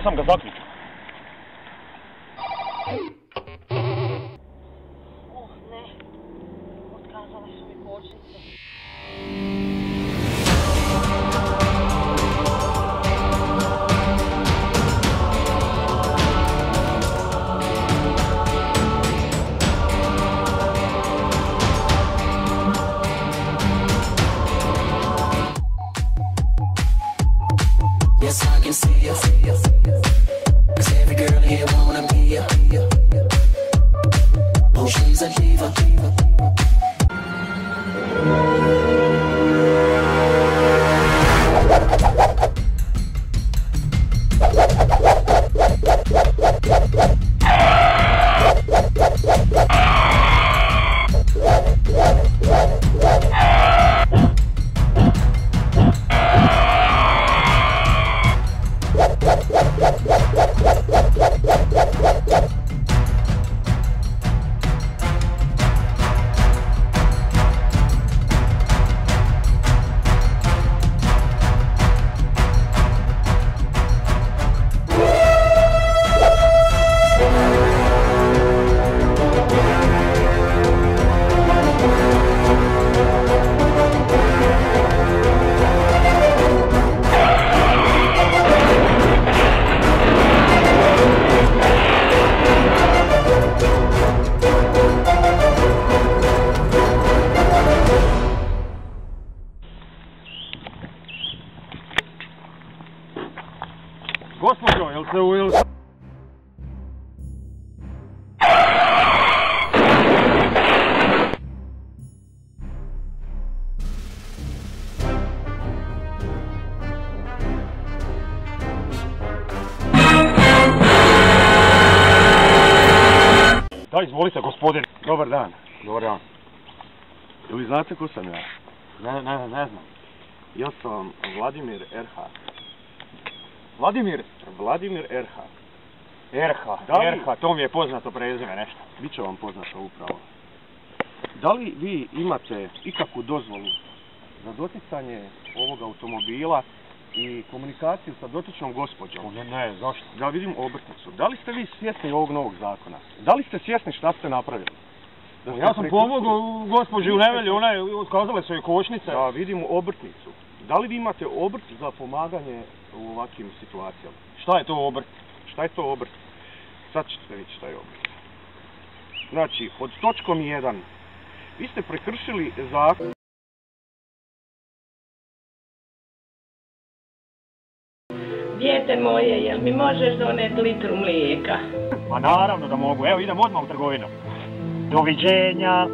nisam ga zaključio. Ne, otkazale su mi kočnice. Yes, I can see you. 'Cause every girl here wanna be you. Oh, she's a diva. Gospođo, jel se u... Da, izvolite, gospodin. Dobar dan. Dobar dan. Jel vi znate ko sam ja? Ne znam. Ja sam Vladimir RH. Vladimir? Vladimir RH. RH, to mi je poznato prezime nešto. Biće vam poznato upravo. Da li vi imate ikakvu dozvolu za doticanje ovog automobila i komunikaciju sa dotičnom gospođom? Ne, zašto? Da vidim obrtnicu. Da li ste vi svjesni ovog novog zakona? Da li ste svjesni šta ste napravili? Ja sam pomogao gospođi u nevelju, ona je otkazale svoje kočnice. Da vidim obrtnicu. Da li vi imate obrt za pomaganje u ovakvim situacijama? Šta je to obrt? Šta je to obrt? Sad ćete vidjeti šta je obrt. Znači, pod točkom 1. Vi ste prekršili zakon. Dijete moje, jel mi možeš doneti litru mlijeka? Pa naravno da mogu, evo idem odmah u trgovinu. Doviđenja.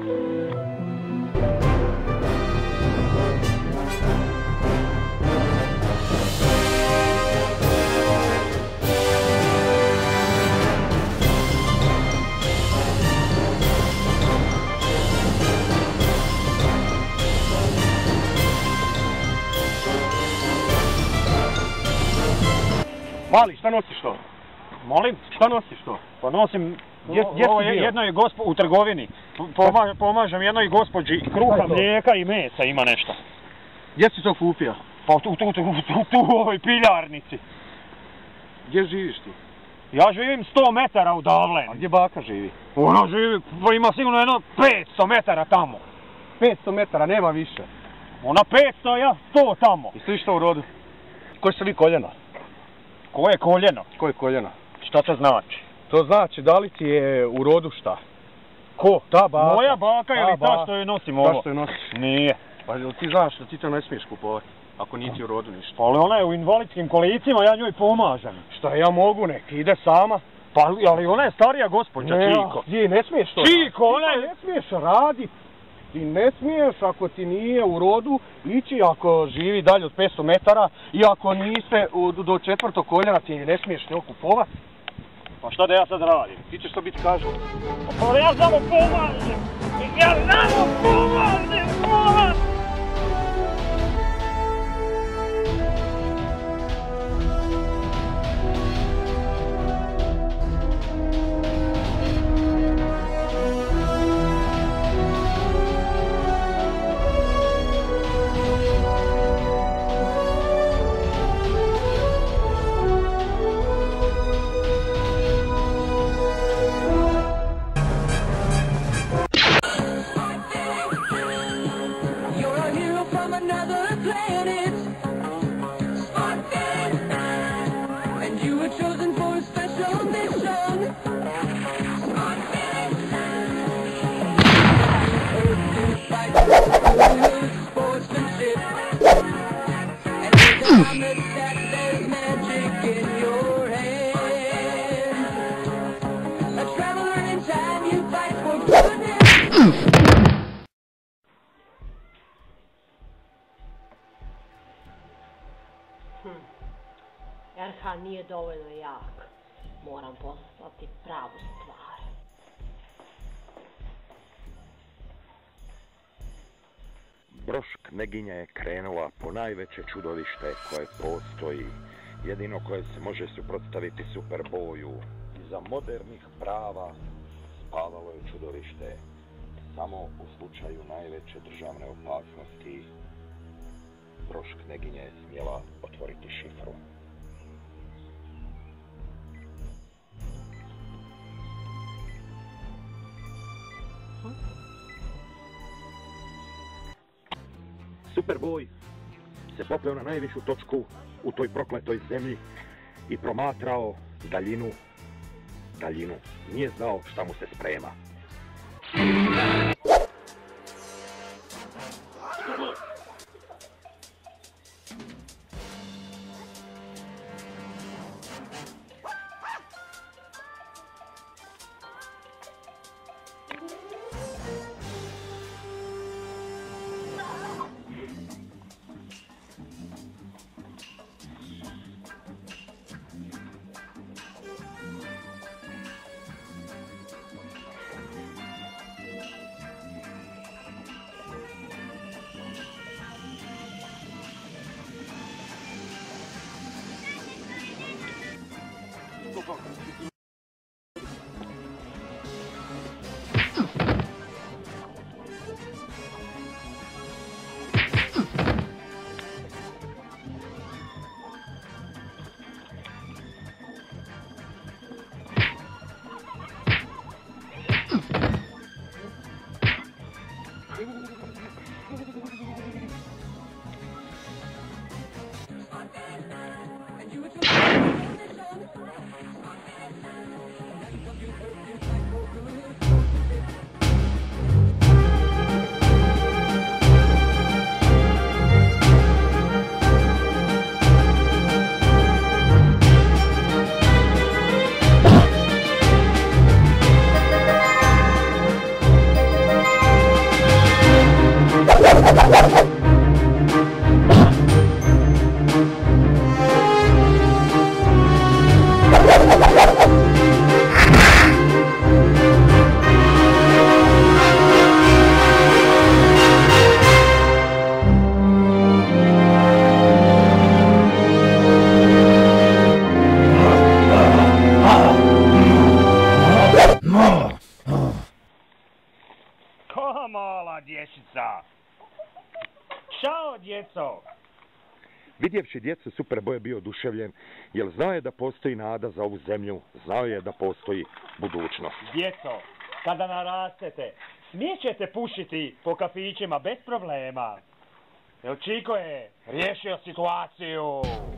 Mali, šta nosiš to? Molim? Šta nosiš to? Pa nosim, Gdje si bio? jednoj u trgovini. Pomažem jednoj gospođi kruha, mlijeka i mesa ima nešto. Gdje si to kupio? Pa tu u ovoj piljarnici. Gdje živiš ti? Ja živim 100 metara u Davleni. A gdje baka živi? Ona živi, pa ima sigurno jedno 500 metara tamo. 500 metara, nema više. Ona 500, ja 100 tamo. I svi što u rodu? Koji ste vi koljena? Ko je koljeno? Ko je koljena? Šta to znači? To znači da li ti je u rodu šta? Ko? Ta baka. Moja baka ili ta što je nosim ovo? Ta što je nosiš? Nije. Pa jel ti znaš da ti to ne smiješ kupovati? Ako nisi u rodu ništa. Pa ali ona je u invalidskim kolicima, ja njoj pomažem. Šta ja mogu, nek ide sama. Pa ali ona je starija gospođa, Čiko. Ti ne smiješ to Čiko, raditi. ona je... Ne smiješ raditi. Ti ne smiješ, ako ti nije u rodu, ići ako živi dalje od 500 metara i ako niste do 4. koljena, ti ne smiješ njoj kupovati. Pa šta da ja sad radim? Ti ćeš to biti kažnjen. Pa ja samo pomažem! Ja samo pomažem! planet. Smart man, and you were chosen for a special mission. Smart man, Earth to fight good sportsmanship. And with the helmet that there's magic in your hand. A traveler in time, you fight for goodness. RH nije dovoljno jak. Moram poslati pravu stvar. Broš Kneginja je krenula po najveće čudovište koje postoji, jedino koje se može suprotstaviti Superboju. Iza modernih prava spavalo je čudovište, samo u slučaju najveće državne opasnosti Broš Kneginja je smjela otvoriti šifru. Superboj se popeo na najvišu točku u toj prokletoj zemlji i promatrao daljinu. Nije znao šta mu se sprema. Ko mala dječica? Ćao, djeco! Vidjevši djecu, Superboj je bio oduševljen, jer znao je da postoji nada za ovu zemlju, znao je da postoji budućnost. Djeco, kada narastete, smijećete pušiti po kafićima bez problema. Jel Čiko je riješio situaciju?